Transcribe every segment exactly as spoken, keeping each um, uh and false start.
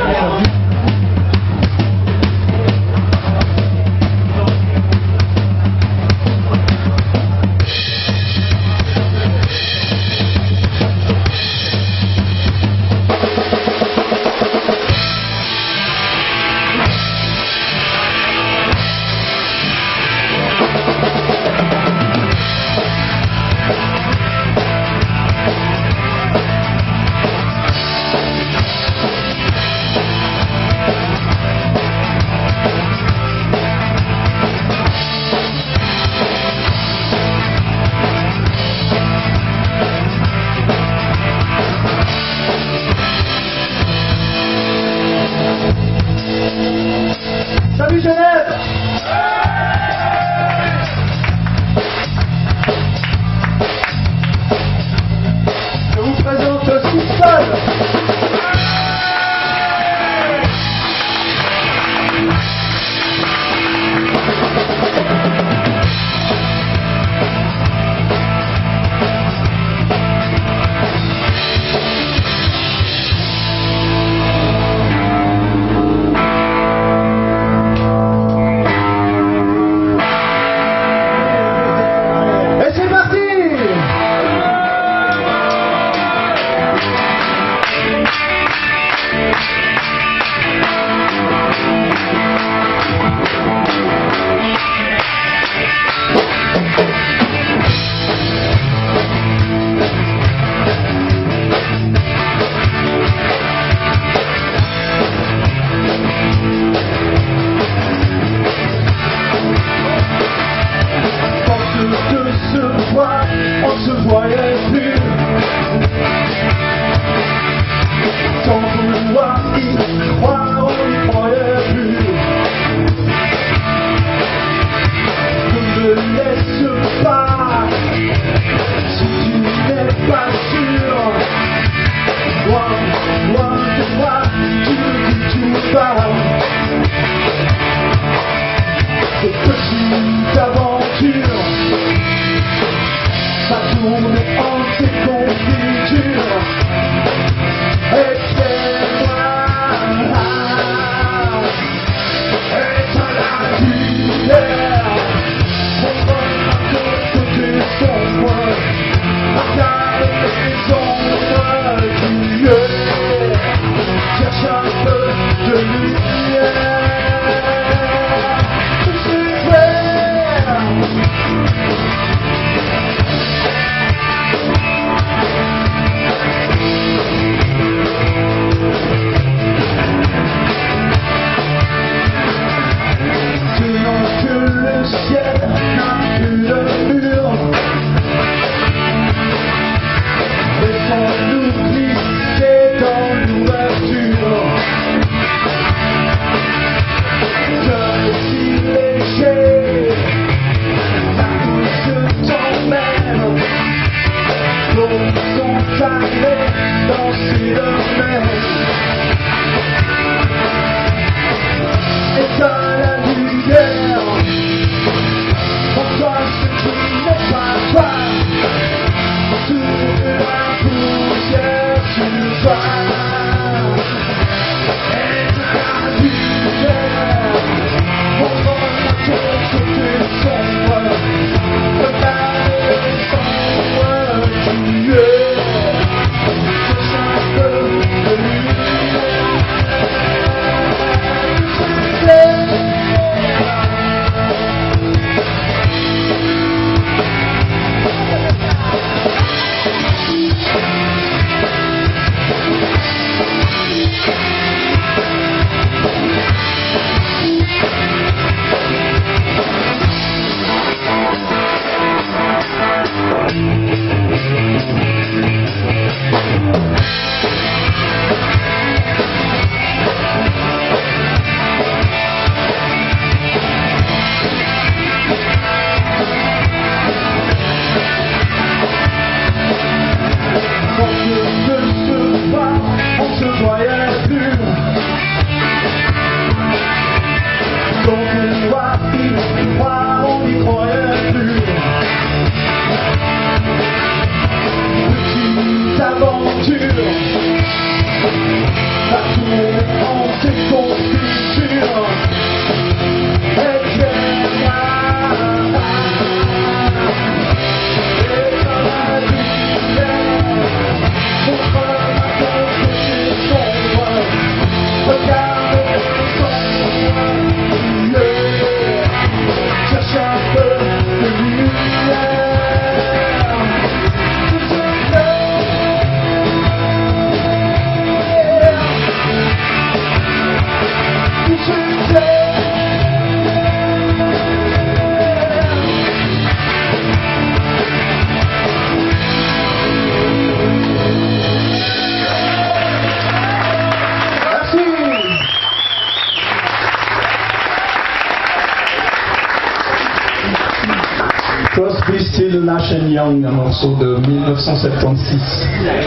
Salut Genève! Je vous présente Simpson! On se voyait plus. Sans vouloir y croire, on n'y croyait plus. Ne me laisse pas si tu n'es pas sûr. Loin, loin de moi, tu me dis tout bas. Cette petite aventure ça tourne en ses confitures. Espère-moi, est-ce la lumière? On va de côté sombre, regarde les ombres du lieu, cherche un peu de lumière. Je suis prêt. Young, un morceau de mille neuf cent soixante-seize.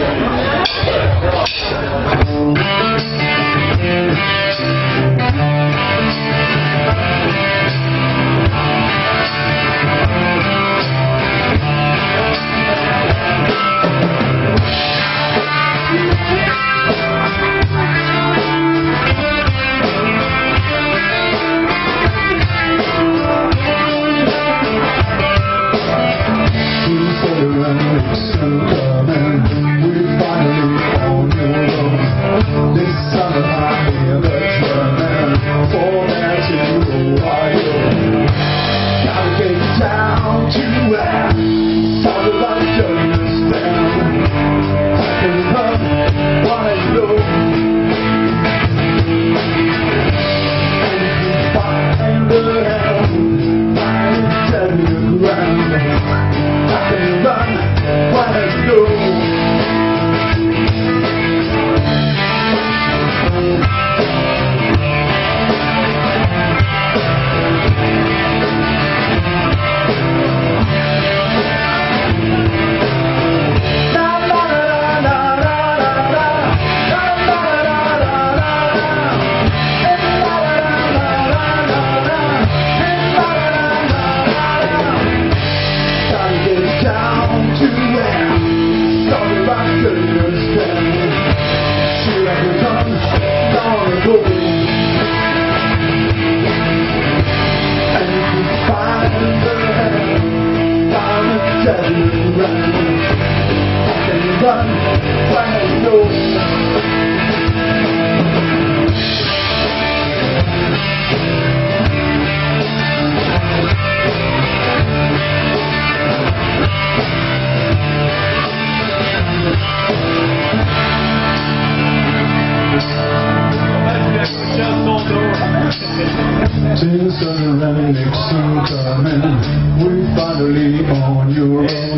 Things are running, soon coming. We finally on your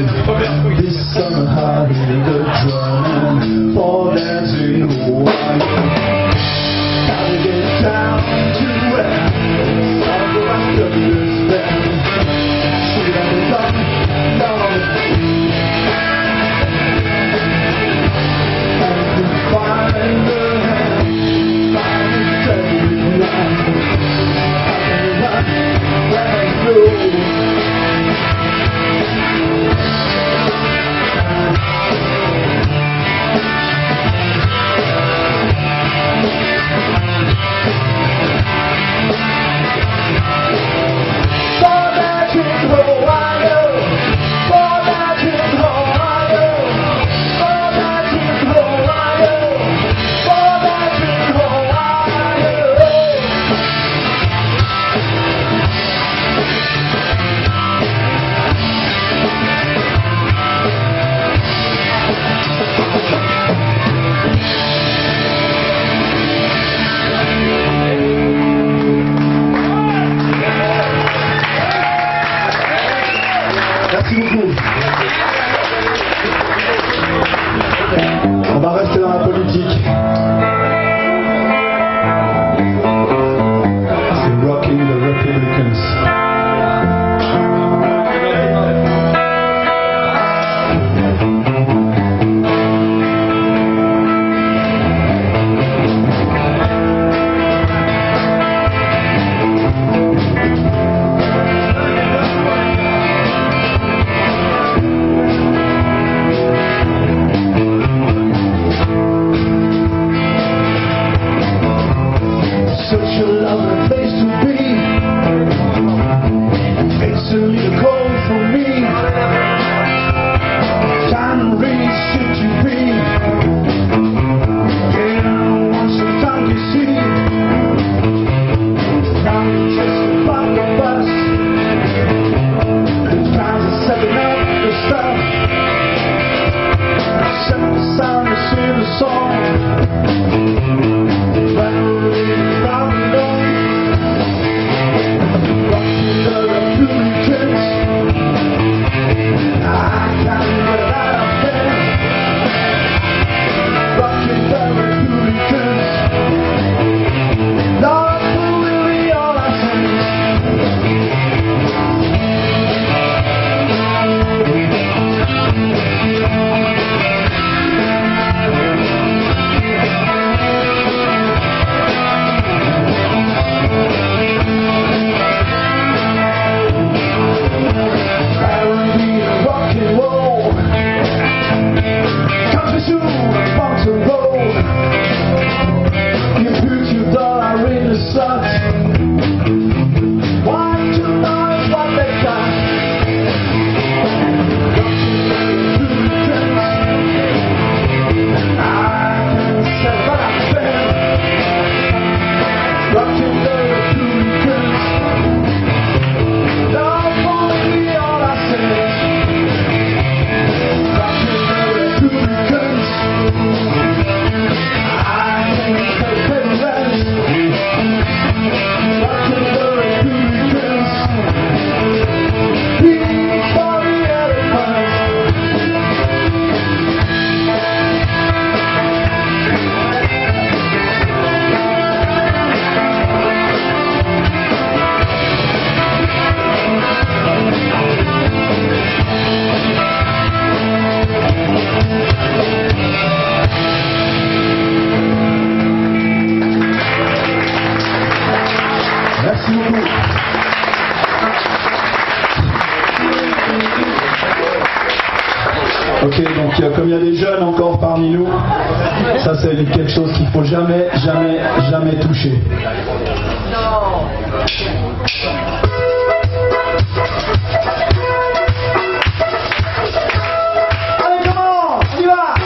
own. This summer, how did the drumming for dancing Hawaii? Gotta get down to where all the rest of this band. She hasn't done long. And we find the hand, find the steady line. On va rester dans la politique. C'est Rocking the Republicans. Ok, donc euh, comme il y a des jeunes encore parmi nous, ça c'est quelque chose qu'il faut jamais, jamais, jamais toucher. Allez, comment on y va?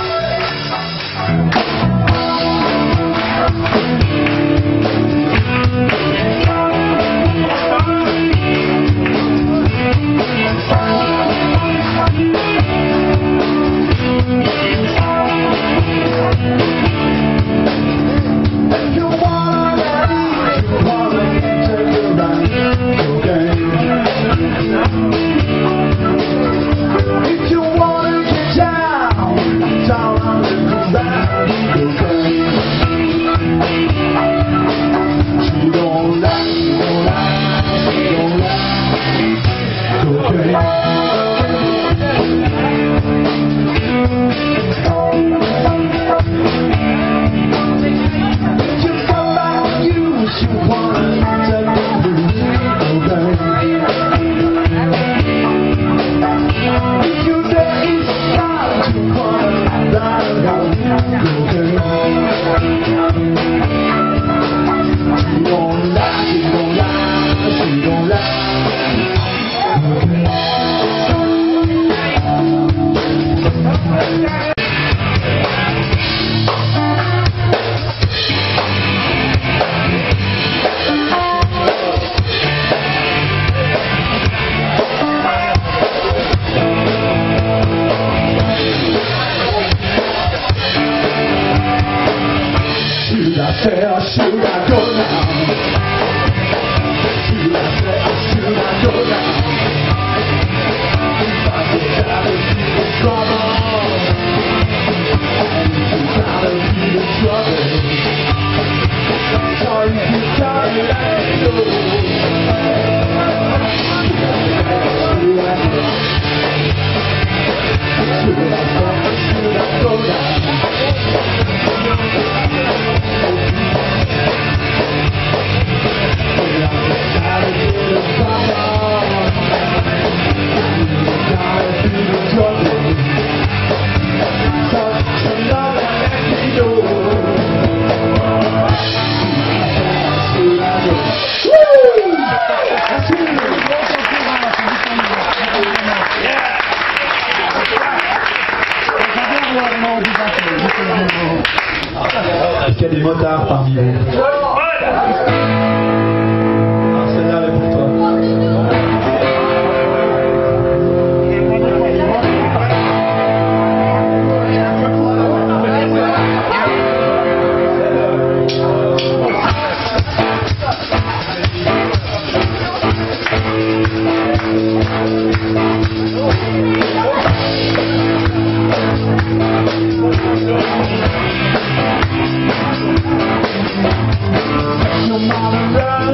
Should I go now? Should I stay or should I go now? If I get out of the trouble, and if you gotta be the trouble, so you can try to let go. Should I stay or should I go? Should I stay or should I go now? Est-ce qu'il y a des motards parmi vous? Ah, celle-là, elle est pour toi. Your mama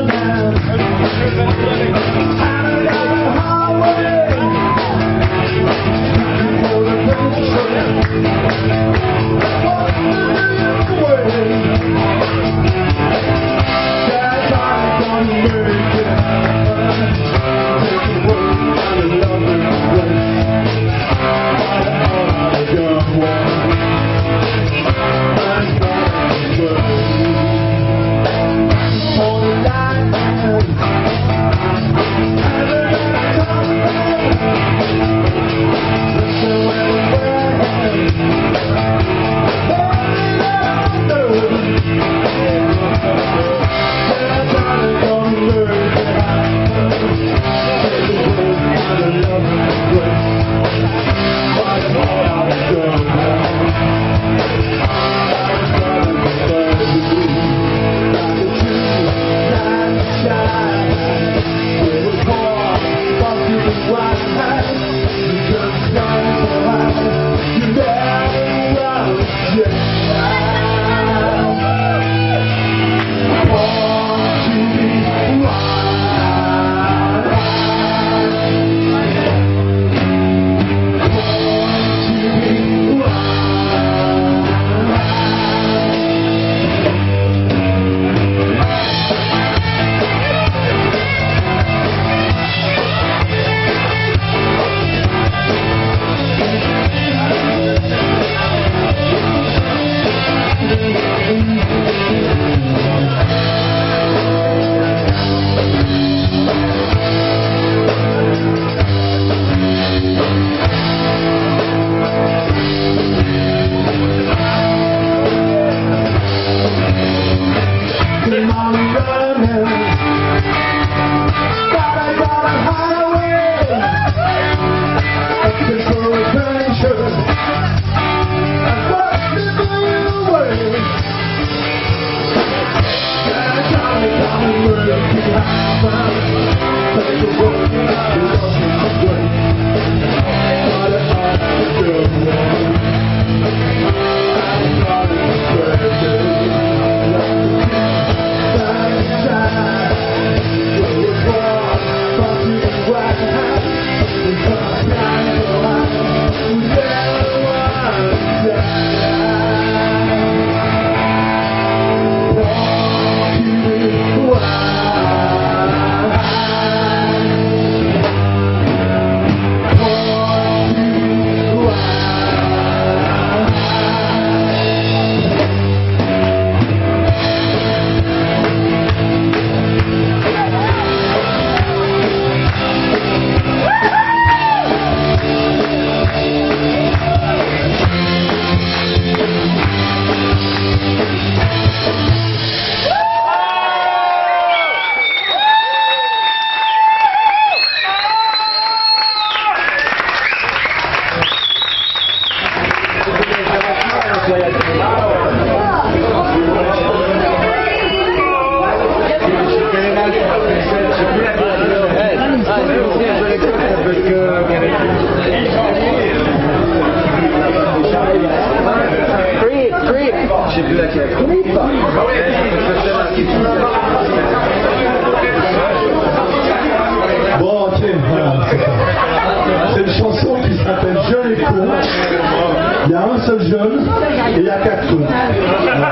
Il y a un seul jeune et il y a quatre cons. Voilà.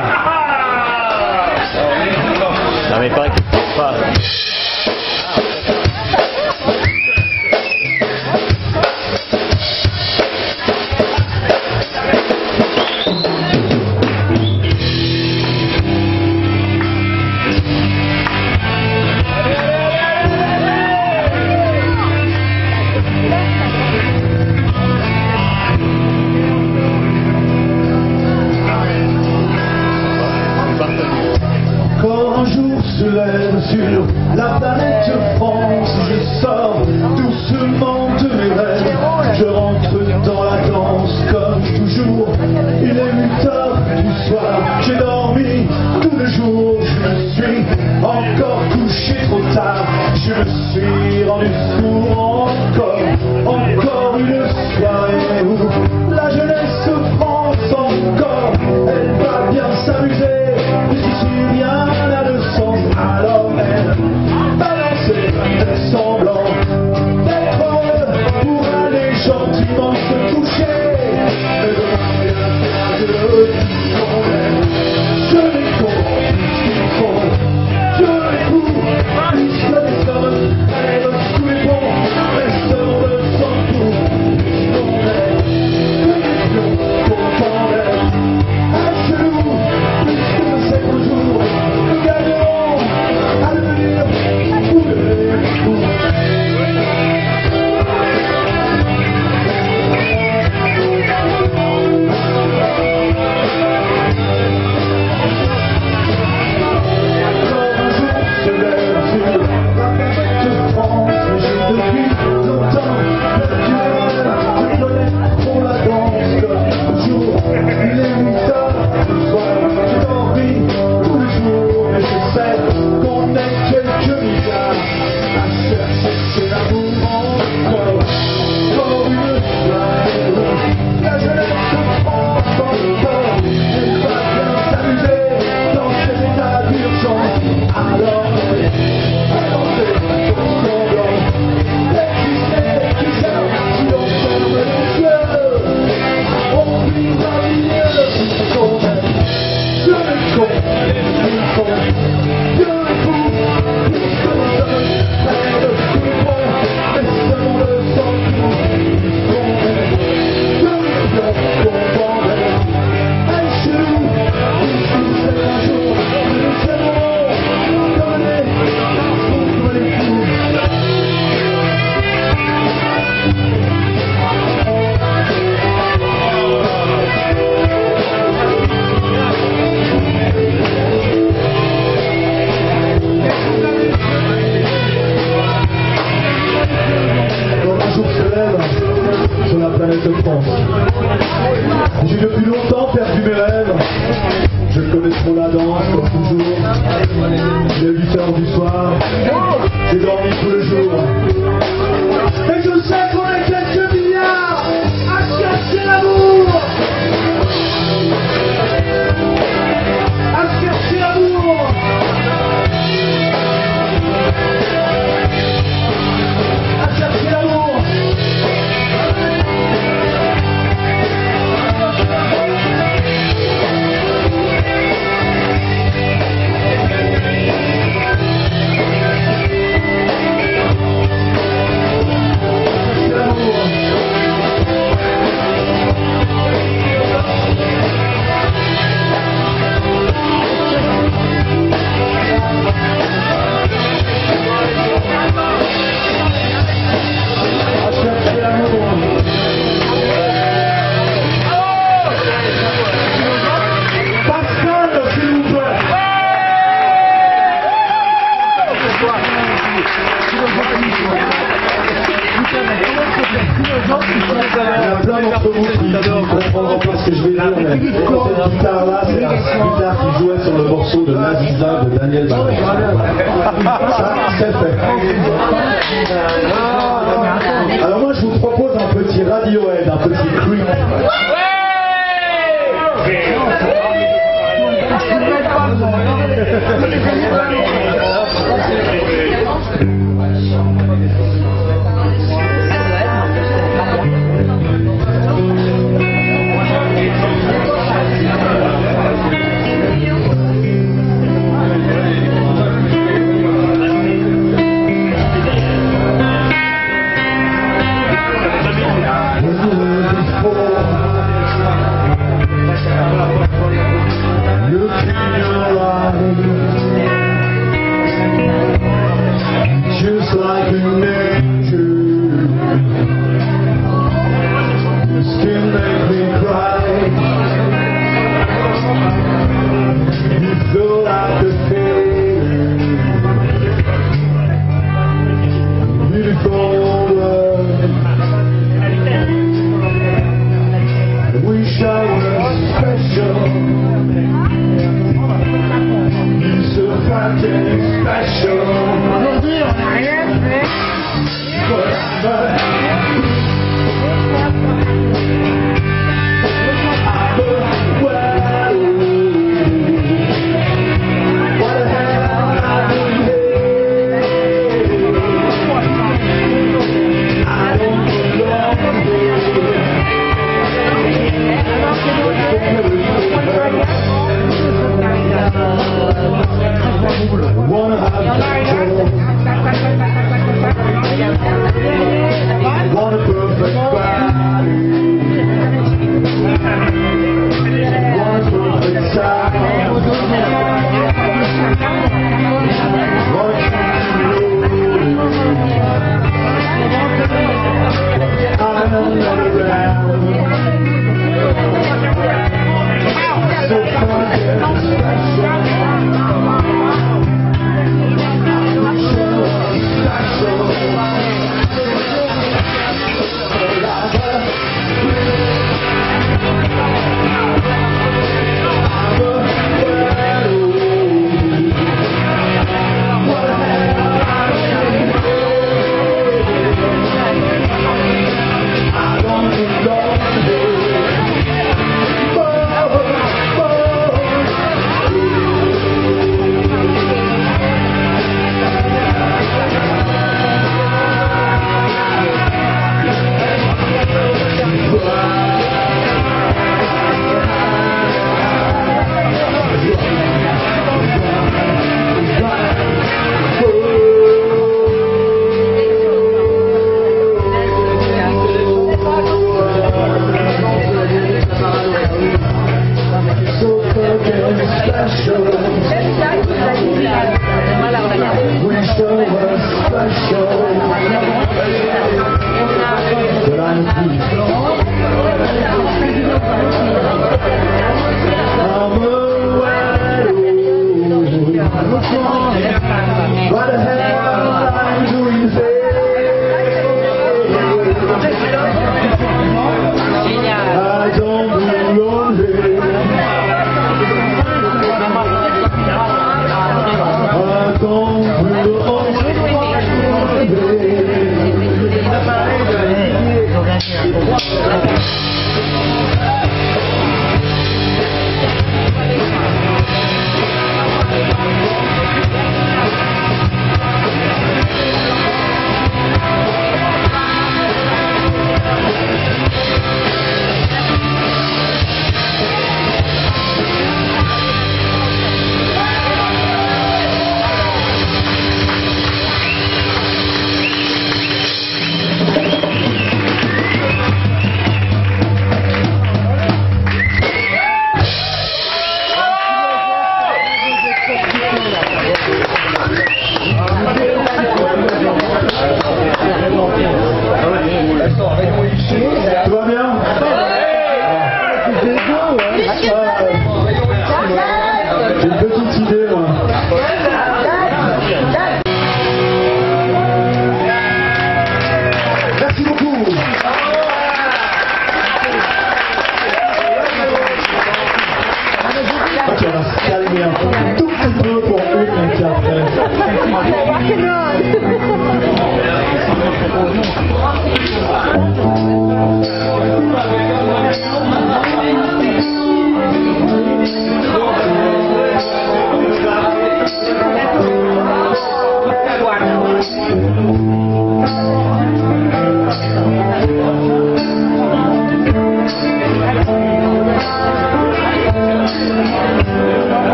Non mais pas pas. Sur la planète France, je sors doucement de mes rêves. Je rentre dans la danse comme toujours. Il est huit heures du soir. J'ai dormi tout le jour. Je me suis encore couché trop tard. Je me suis rendu fou encore. Encore une soirée où la jeunesse France encore. Elle va bien s'amuser. Si rien n'a de sens, alors elle balancer des semblants d'être heureux pour aller gentiment se coucher. Mais demain rien faire de tout qu'on aime. Je les compte, ils font, je les cours, puisque les hommes aiment tous les bons, mais ce monde s'en fout, puisqu'on est des millions contents d'être à genoux, puisque c'est le jour, nous gagnerons à devenir fous de devenir fous. Sur la planète France. J'ai depuis longtemps perdu mes rêves. Je connais trop la danse comme toujours. Il est huit heures du soir. J'ai dormi tout le jour. Et je sais qu'on est quelques milliards à chercher l'amour. À chercher l'amour. À chercher l'amour. Il y a plein d'entre vous qui ne comprendront pas ce que je vais dire, mais cette guitare-là, c'est la guitare qui jouait sur le morceau de Naziza de Daniel Balavoine. Ça, c'est fait. Alors moi, je vous propose un petit Radiohead, un petit Creep. Wish I was special. You're so fucking special. But wanna have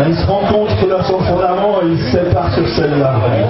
Ils se rencontrent là sur le fondament et ils se séparent sur celle-là.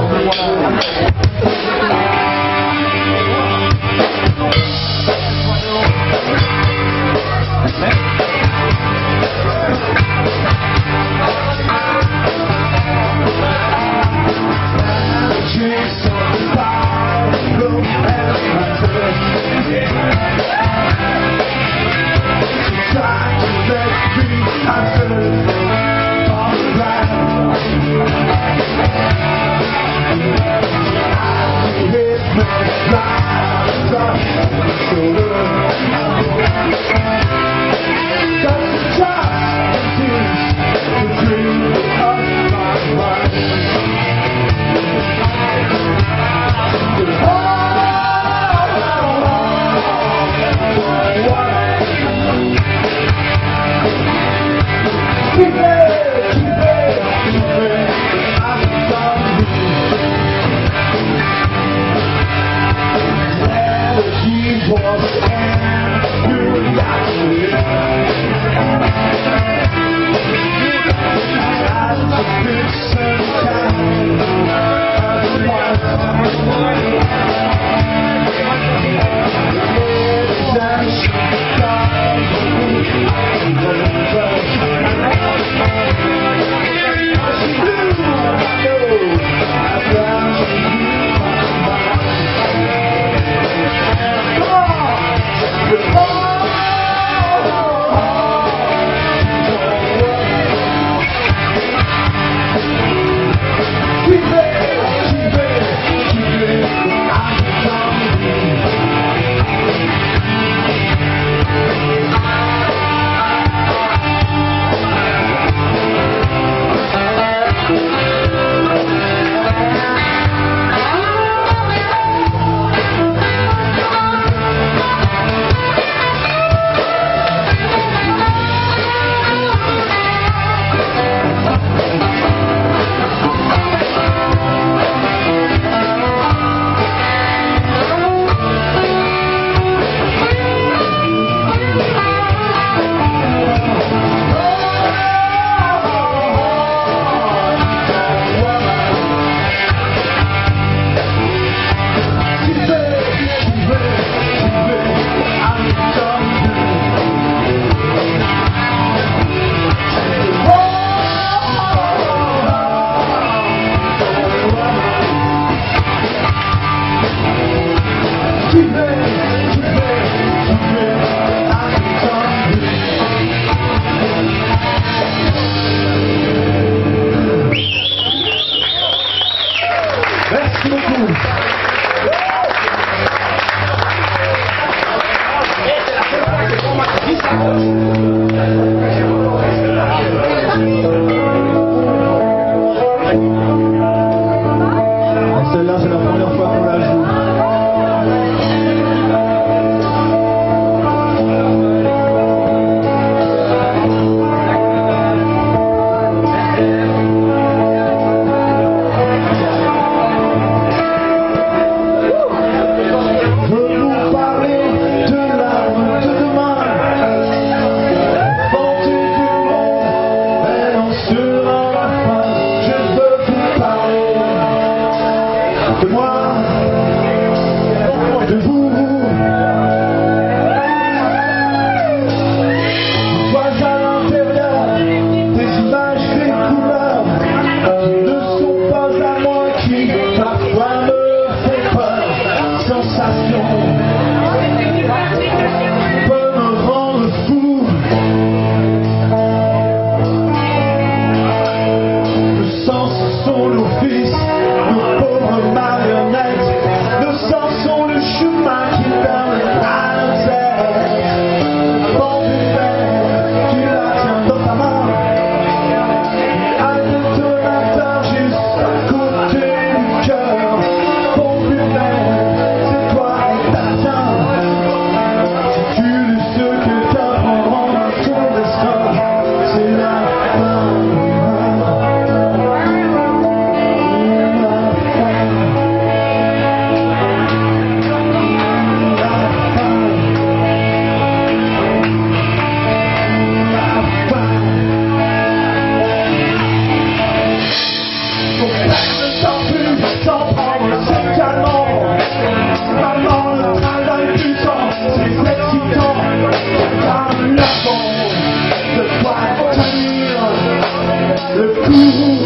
Celle-là, c'est la première fois qu'on la joue. De moi, de vous, je vois à l'intérieur des images, des couleurs qui ne sont pas à moi, qui parfois me font peur. Sensations peuvent me rendre fou. Le sens sont nos fils, nos pauvres marionnettes. Nos sens sont le chemin qui mène à nos terres. Bande humaine, tu la tiens dans ta main. le coup.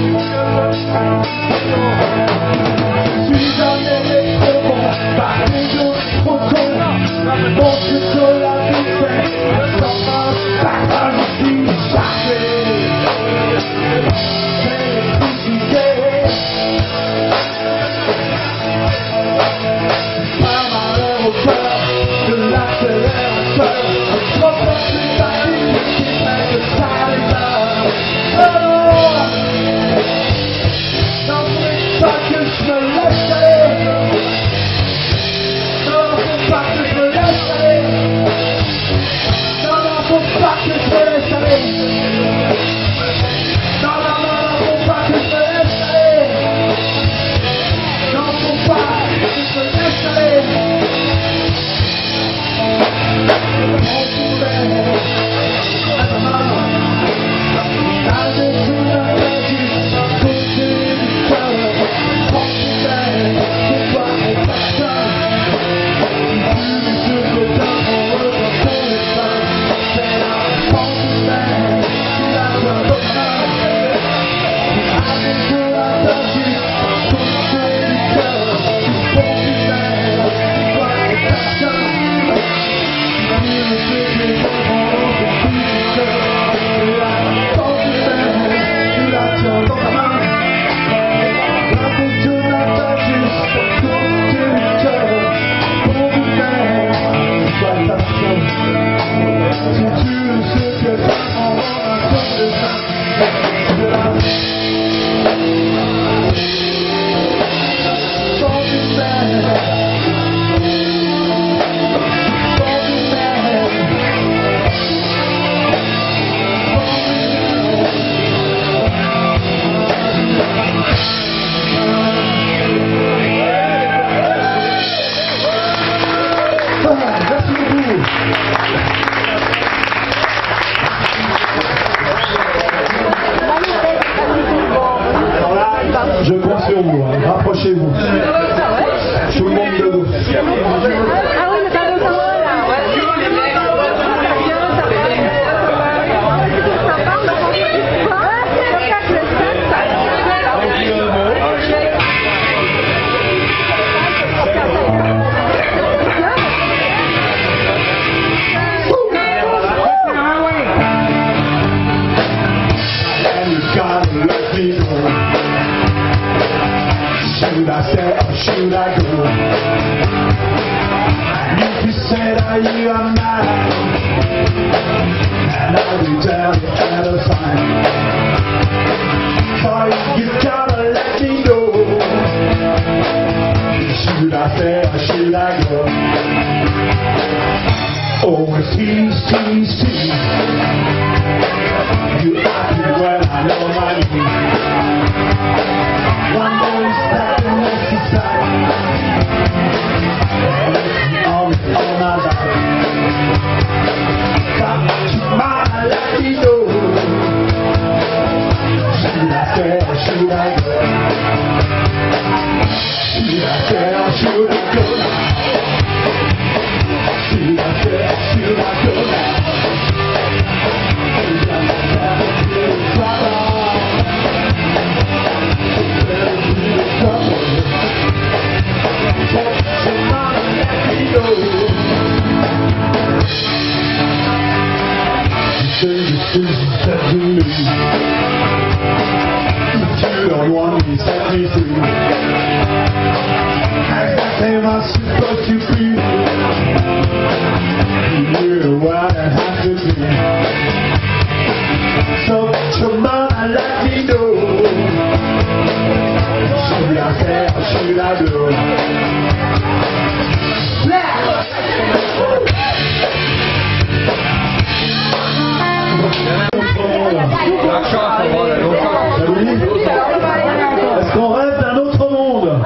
Je suis jamais trop bon, par les autres trop con. Mon chocolat bouffé, sans ma parole, je suis chargé. Par malheur au cœur de l'accélérateur, trop fort c'est ta vie qui fait que ça démarre. Oh, non, c'est pas que je me laisse aller. Non, faut pas que je me laisse aller. Non, non, faut pas que je me laisse aller. Non, non, non, non, faut pas que je me laisse aller. Non, faut pas que je me laisse aller. Je compte sur vous, hein. Rapprochez-vous. Tout le monde de dos. Ah oui, mais t'as deux là. Should I stay or should I go? If you said are you are mine, and I'll be down at a time. Oh, you gotta let me know. Should I stay or should I go? Oh, it's tease, tease, tease. You ask me when I know my name. One more step and next is step. All, all my life. Got to my let me know. Should I stay or should I go? Should I stay or should I go? Should I stay or should I go? Should I stay or should I go? Set me loose. If you don't want me, set me free. As I am I supposed to be? You're what I have to be. So come on, let me know. Should I stay or should I go? Est-ce qu'on rêve d'un autre monde?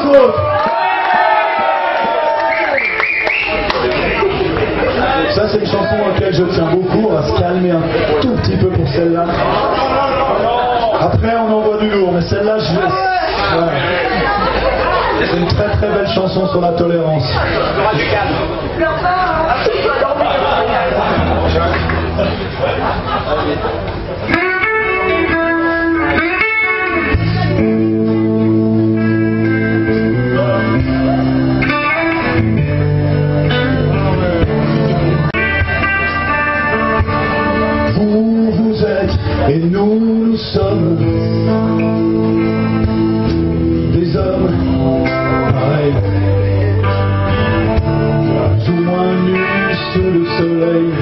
vous autres. Ça, c'est une chanson à laquelle je tiens beaucoup. On va se calmer un tout petit peu pour celle-là. Après, on envoie du lourd, mais celle-là, je laisse. Voilà. C'est une très très belle chanson sur la tolérance. Vous, vous êtes et nous, nous sommes des hommes pareils, tout moins nus sous le soleil.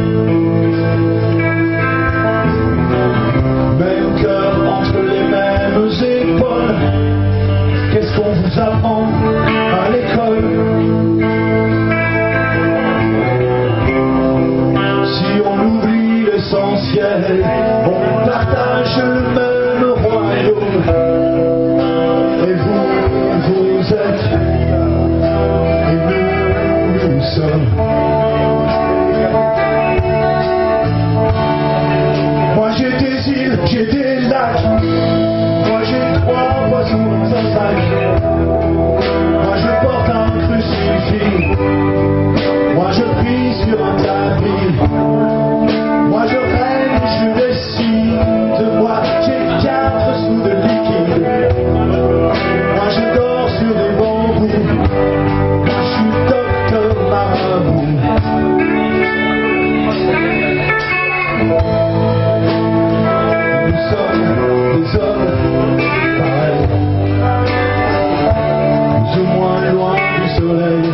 Même cœur entre les mêmes épaules. Qu'est-ce qu'on vous apprend à l'école? Si on oublie l'essentiel, on partage le même royaume. Et vous, vous êtes, et nous, nous sommes. Moi j'ai des îles, j'ai des lacs. Moi j'ai trois poissons dans un sac. Moi je porte un crucifix. Moi je prie sur un tapis. Moi je rêve, je décide. Moi j'ai quatre sous de liquide. Moi je dors sur des bambous. Moi je suis docteur Marabout. Nous sommes des hommes pareils, plus ou moins loin du soleil.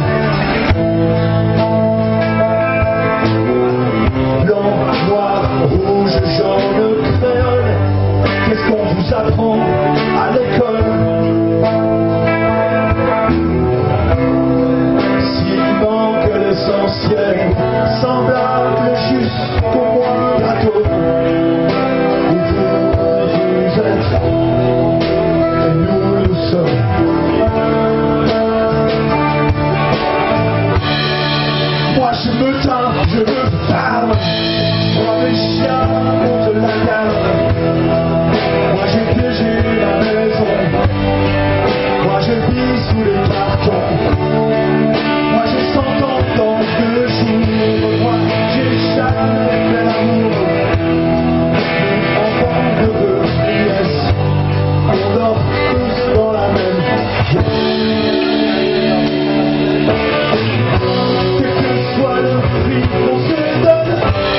Blanc, noir, rouge, jaune, créole. Qu'est-ce qu'on vous apprend à l'école? S'il manque l'essentiel, semblable jusqu'au moindre atome. Et vous, vous êtes, et nous, nous sommes. Moi je me teins, je me ferme. Moi mes chiens montent la garde. Moi j'ai piégé la maison. Moi je vis sous les cartons. Moi j'ai cent ans dans deux jours. Moi j'ai jamais fait l'amour. Enfants de pièces, on dort tous dans la même pièce. Quel que soit le prix qu'on se donne,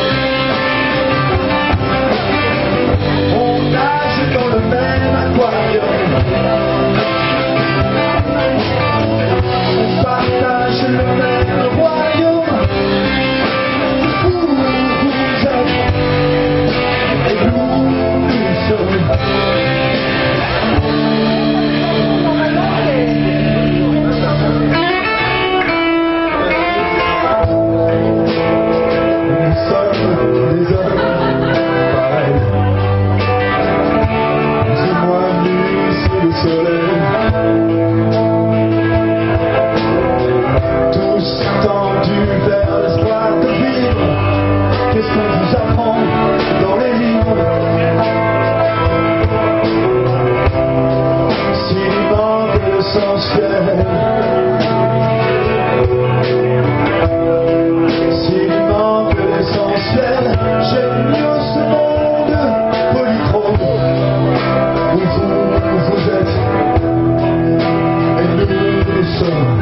on nage dans le même aquarium. On partage le même royaume. Vous, vous êtes, et nous, nous sommes. Nous sommes des hommes pareils, plus ou moins nus sous le soleil. Tous tendus vers l'espoir de vivre. Qu'est-ce qu'on vous apprend dans les livres? S'il manque l'essentiel, s'il manque l'essentiel, j'aime mieux ce monde polychrome où vous, vous êtes, et nous, nous sommes.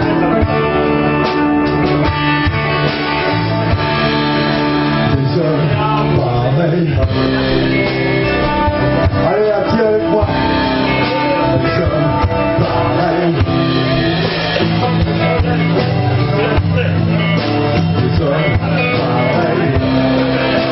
Des hommes pareils. Allez, à pied avec moi. Des hommes pareils. Des hommes pareils.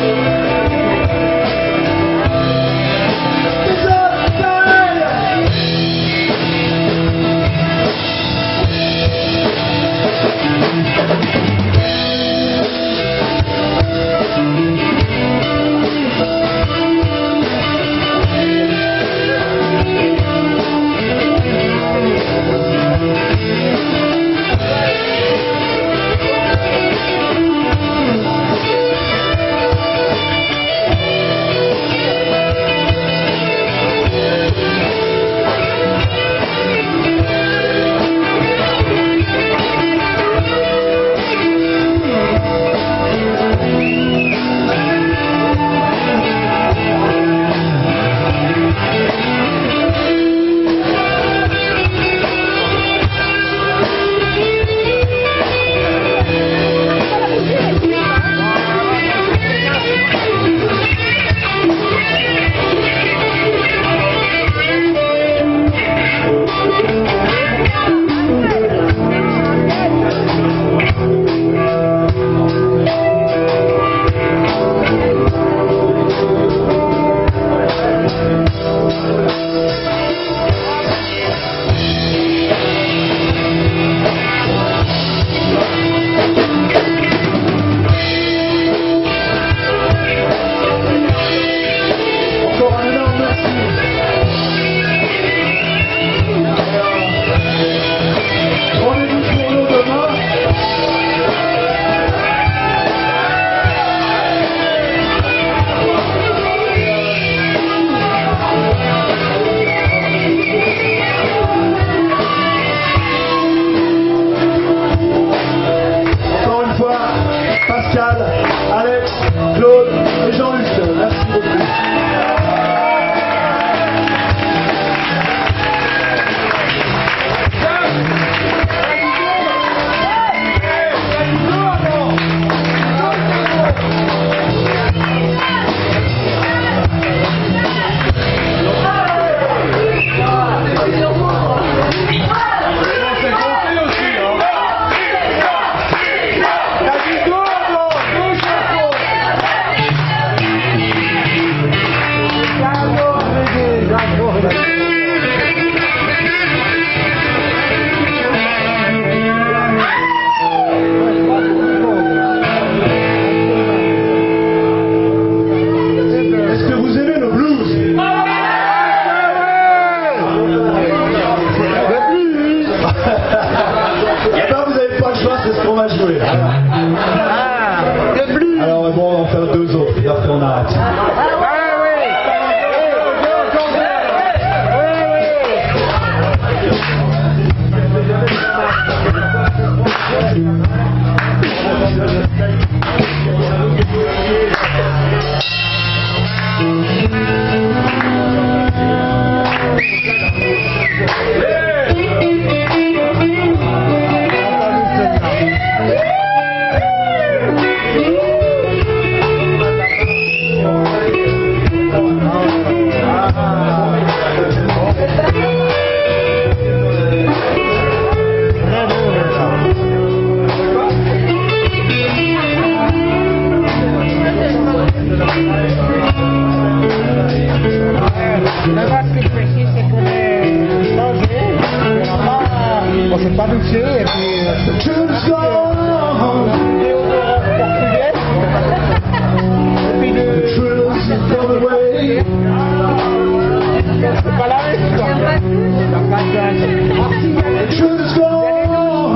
va jouer. Ah, le bleu. Alors bon, on va en faire deux autres, et après on arrête. On s'est pas douché et puis... Just go on. Et puis le... The truth is coming away. C'est pas la même, quoi. The truth is gone.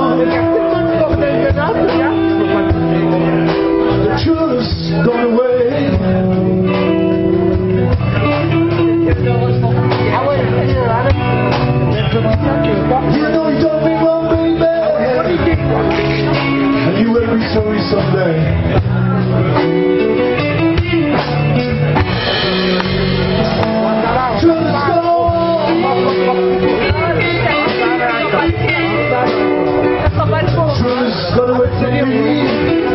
The truth's gone away. You know you done me wrong, baby, and you will be sorry someday. Truth's gone. Truth's gone away from me.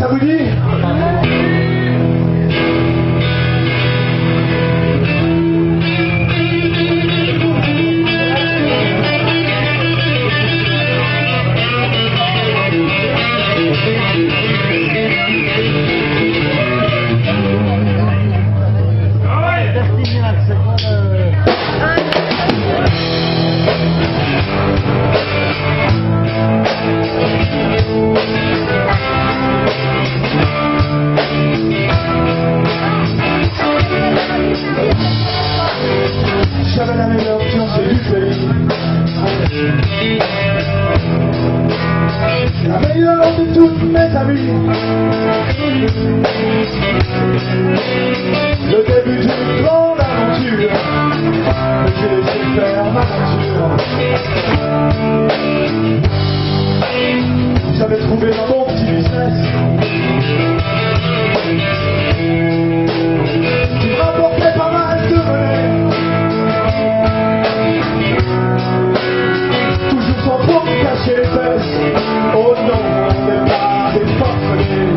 Ça vous dit? J'avais la meilleure fiancée du pays, la meilleure de toutes mes amies, le début d'une grande aventure, j'ai laissé faire ma nature. J'avais trouvé dans mon petit business qui me rapportait pas mal de monnaie. Cacher les fesses, oh non, on n'est pas des forcenés.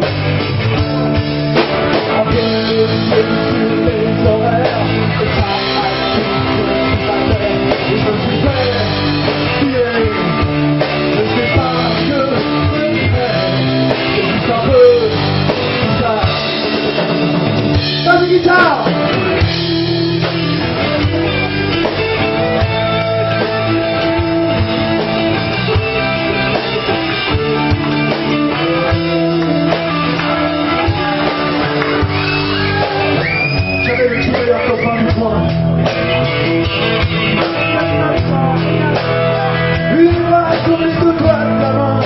En vérité sur les horaires, et ça a été ma tête, et je me suis fait fier. Je ne sais pas ce que je fais, c'est juste un peu bizarre. Pas de guitare! Une main sur les deux doigts de la main.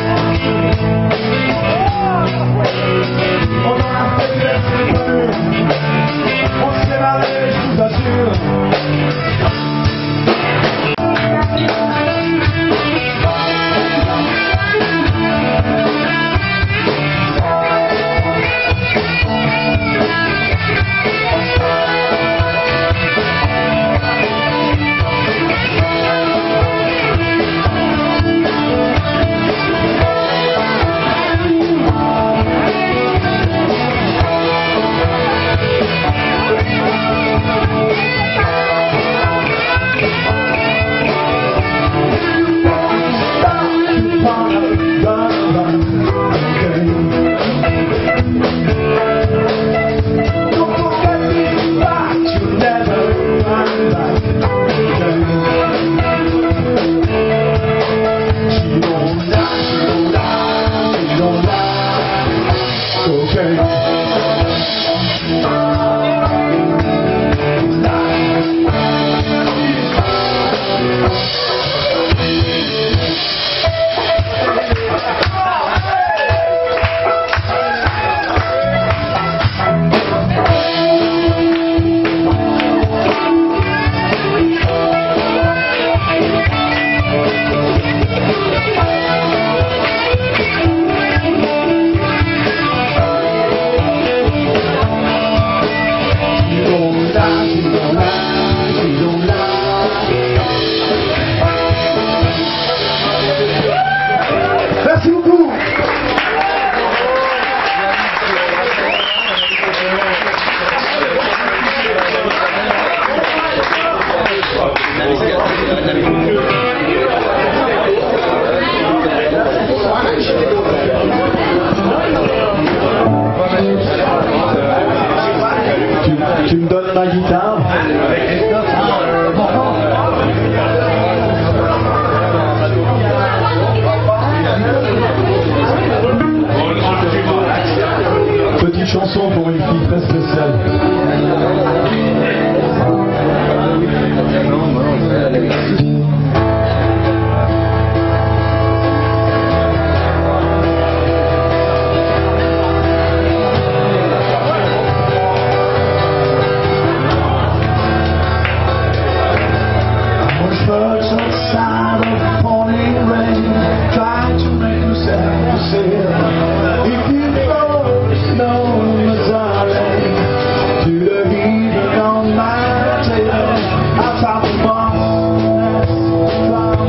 On en a fait des c'est pas mieux. On s'est marré, je vous assure. Tu me donnes ma guitare? Petite chanson pour une fille très spéciale.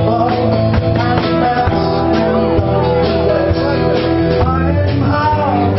I'm high.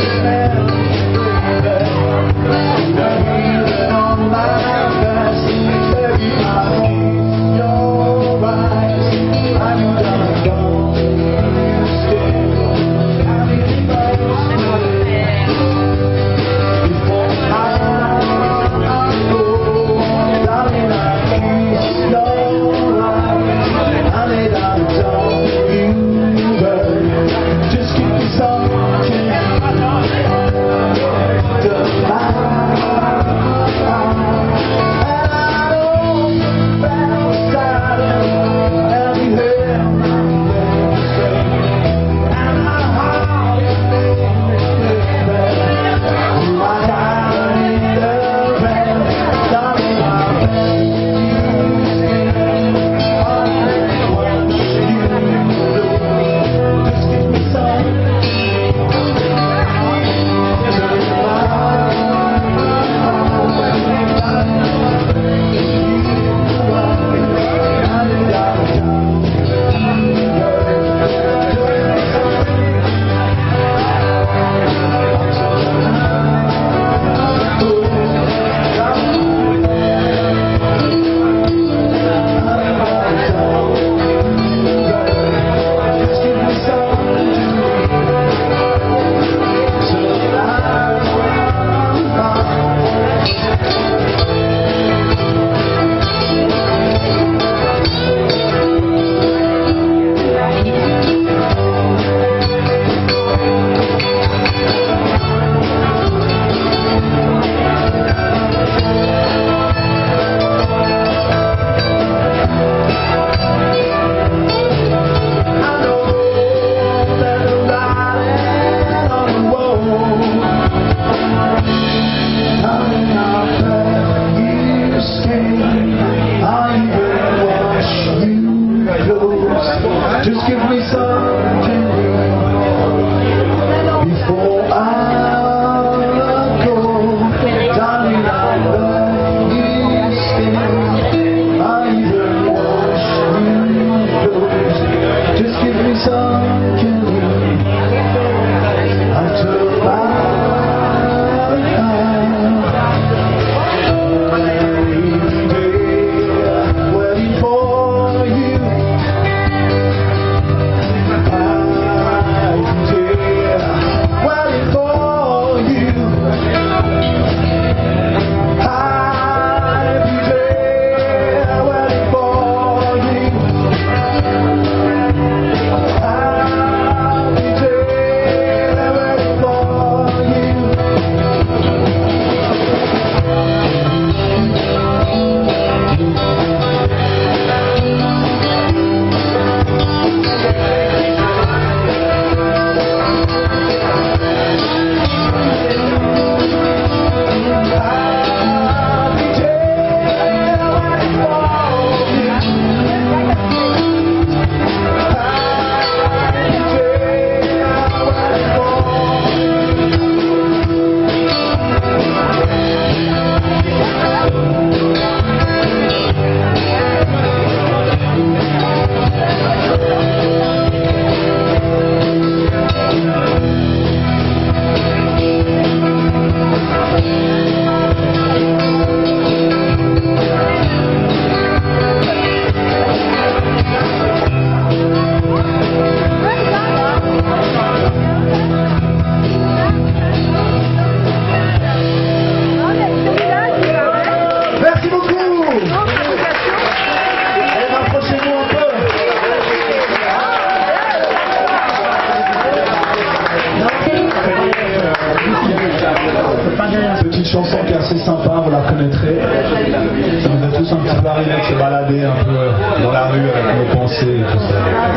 assez sympa, vous la connaîtrez. Ça nous a tous un petit peu arrivé de se balader un peu dans la rue avec nos pensées et tout ça.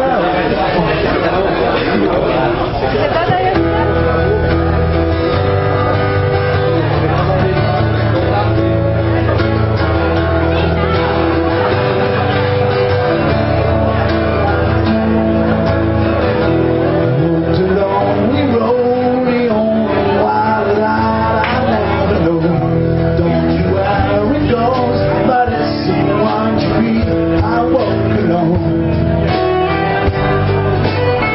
C'est pas derrière ça? I walk alone.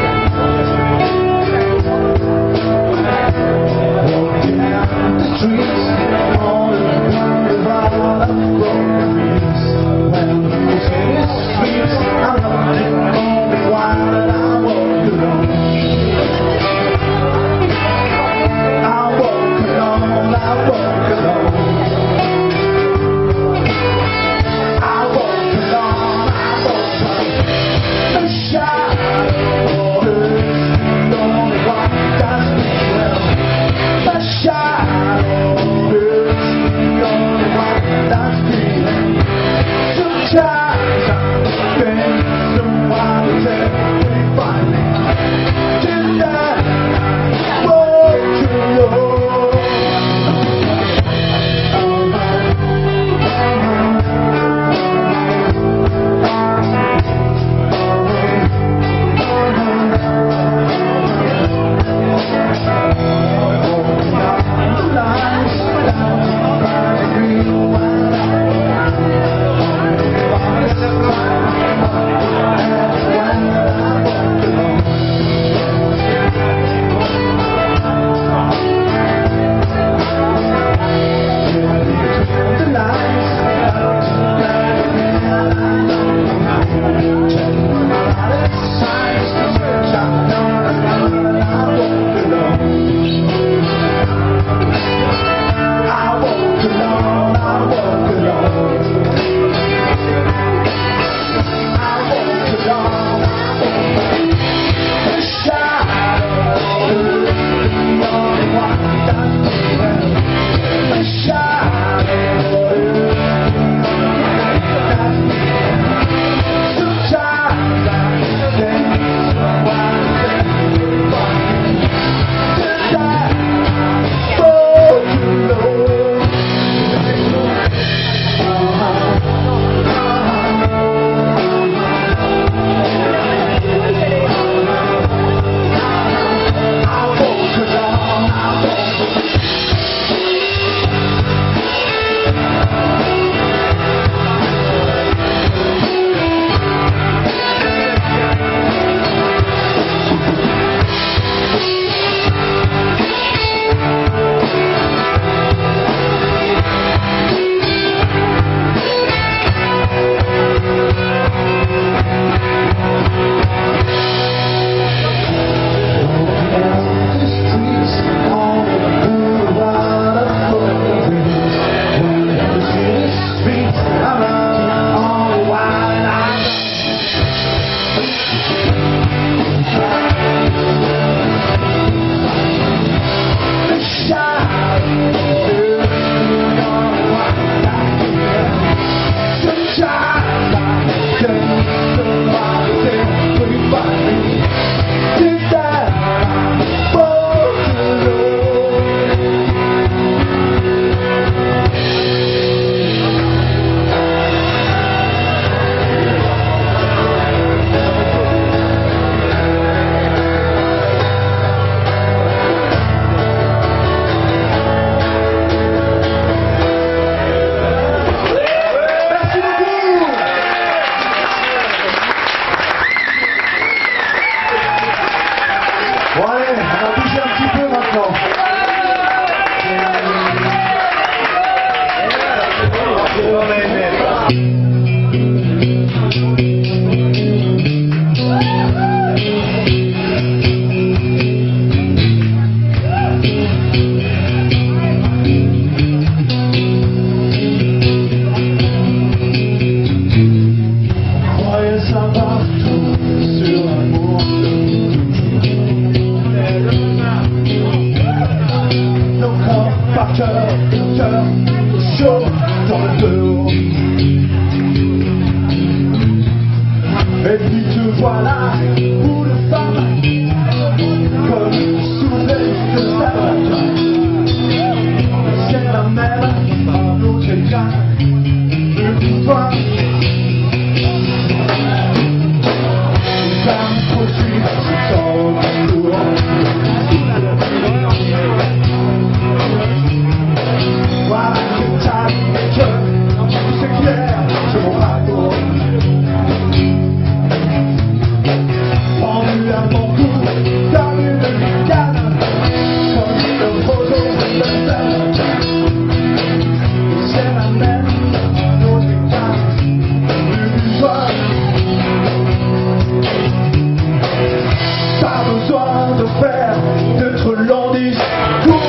faire de trop longs discours.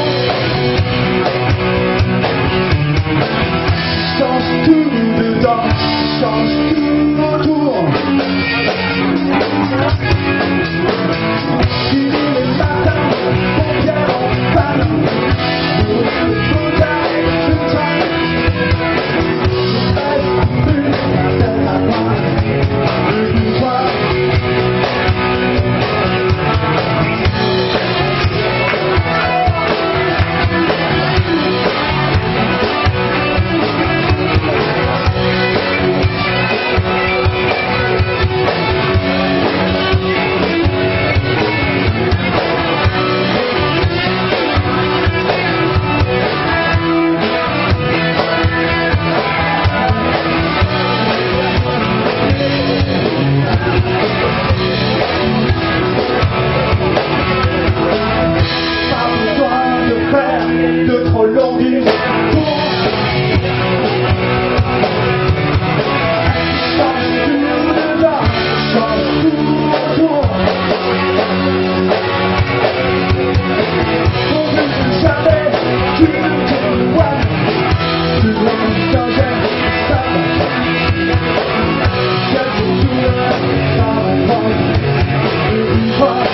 Change tout dedans, change tout autour. Si les matins vont bien en panne, nous le fauteuil se traîne. Je reste plus la tête à moi, le pouvoir. De trop longs discours. Change tout dedans, change tout autour. Pour plus jamais tu te vois, plus loin qu'un geste, ça va. Quelques douleurs, ça va prendre une fois.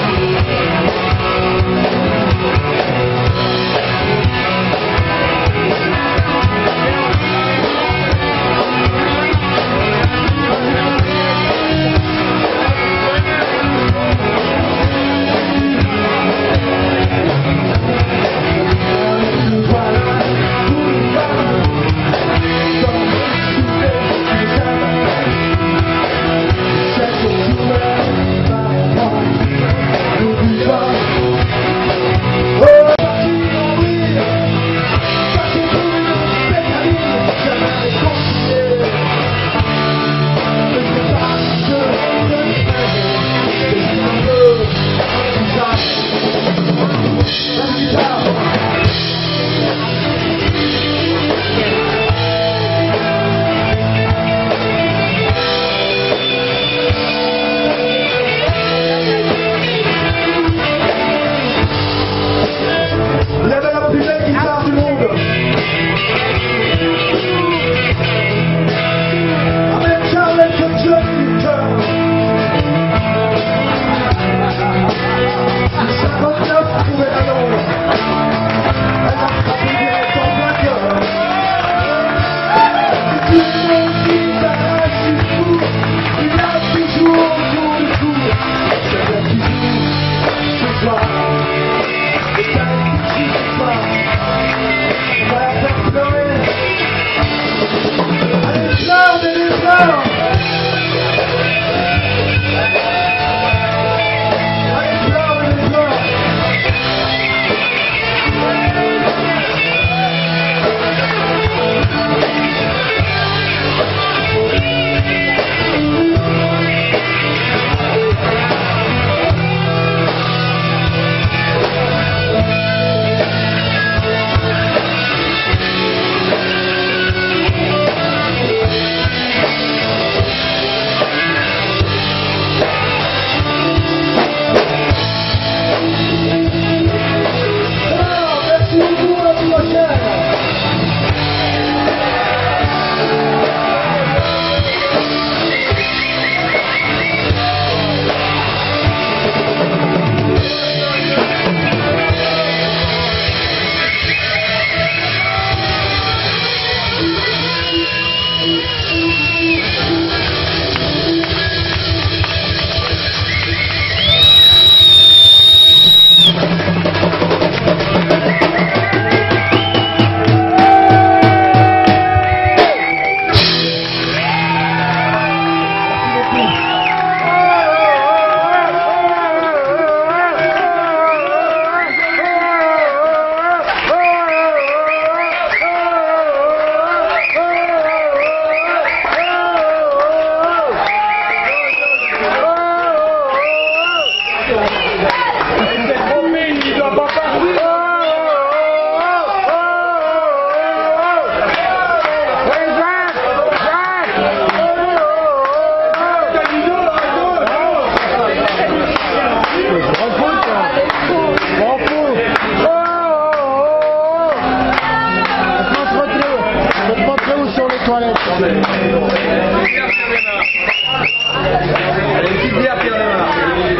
Allez, une petite bière, Pierre Léonard.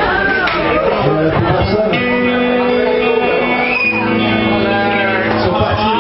Ils sont partis.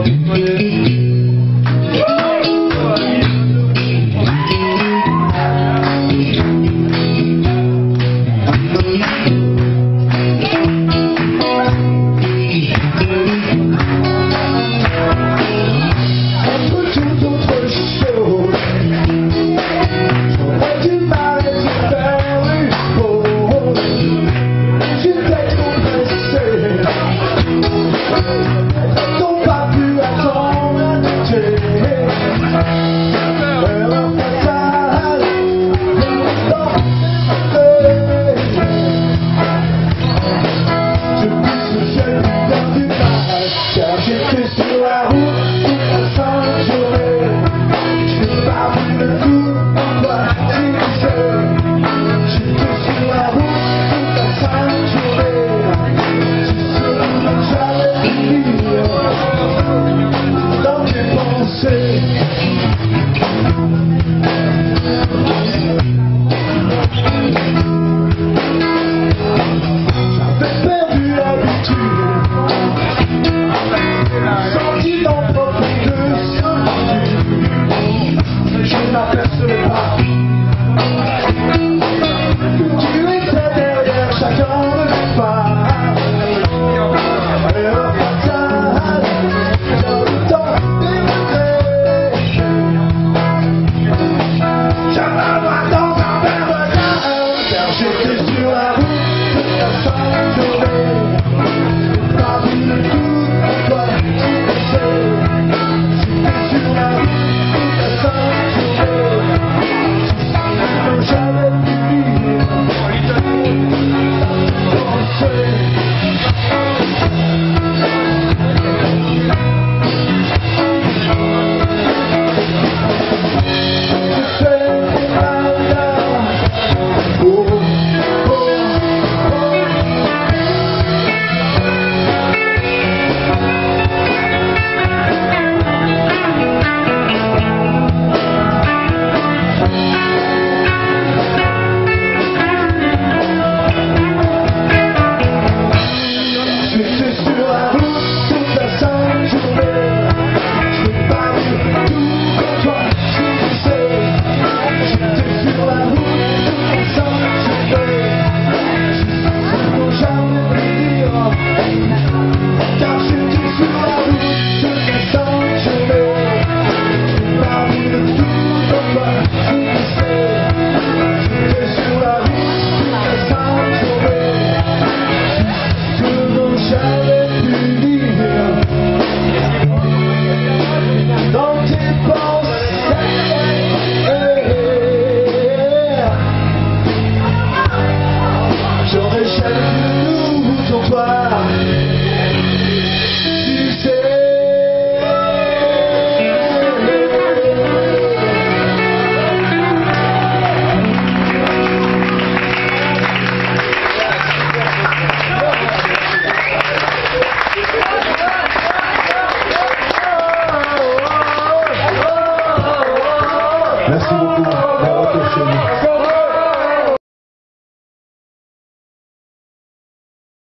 Merci beaucoup d'avoir été chez nous.